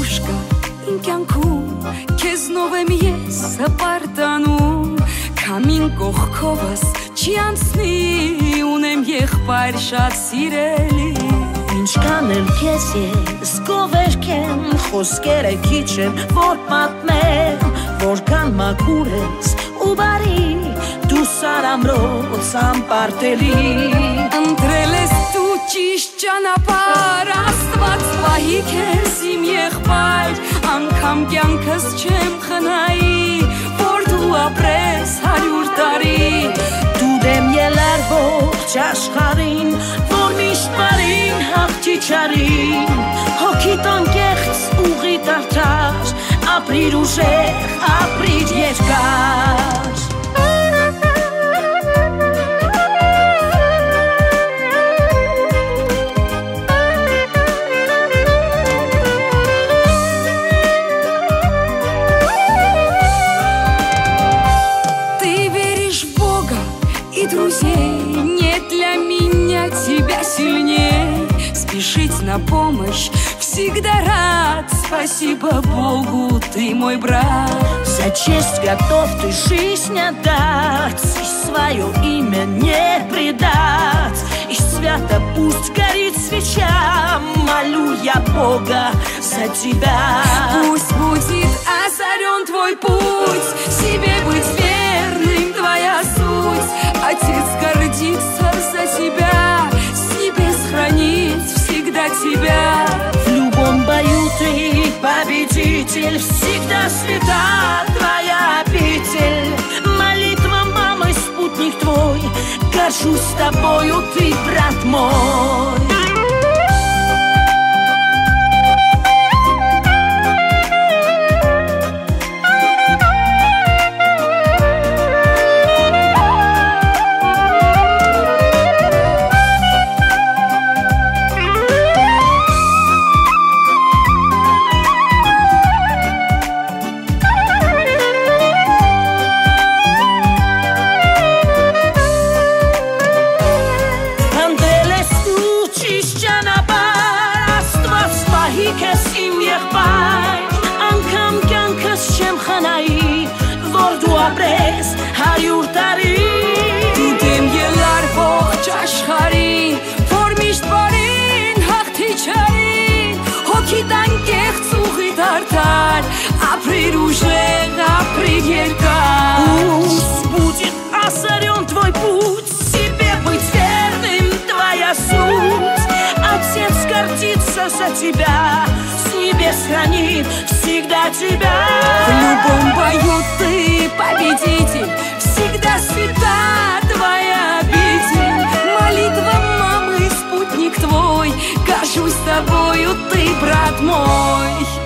Վրուշկա իմ կյանքում քեզնով եմ ես հպարտանում Քամին կողքովս չի անցնի ունեմ եղբայր շատ սիրելի Ինչքան եմ քեզ ես գովերք եմ խոսքերը քիչ եմ որ պատմեմ Որքան մաքուր ես ու բարի դու սարամրոց անպարտելի Ընտրել ես դու ճիշտ ճանապարհ Աստված պահի քեզ իմ եղբայր Անգամ կյանքս չեմ խնայի Որ դու ապրես 100 տարի Դու դեմ ելար ողջ աշխարհին Որ միշտ բարին հաղթի չարին Հոգիդ անկեղծ ուղի դարձար Ապրիր ուժեղ, ապրիր երկար Нет для меня тебя сильнее Спешить на помощь всегда рад Спасибо Богу, ты мой брат За честь готов ты жизнь отдать И свое имя не предать И свято пусть горит свеча Молю я Бога за тебя Пусть будет озарен твой путь Себе быть верным твоя суть Отец гордится за тебя С небес хранит всегда тебя В любом бою ты победитель Всегда свята твоя обитель Молитва мамы, спутник твой Горжусь тобою, ты брат мой ապրես 100 տարի Դու դեմ ելար ողջ աշխարհին Որ միշտ բարին հաղթի չարին Հոգիդ անկեղծ ուղի դարձար Ապրիր ուժեղ, ապրիր երկար Пусть будет озарен твой путь Себе быть верным твоя суть Отец гордится за тебя С небес хранит всегда тебя В любом бою ты победитель Всегда свята твоя обитель Молитва мамы, спутник твой Горжусь тобою, ты брат мой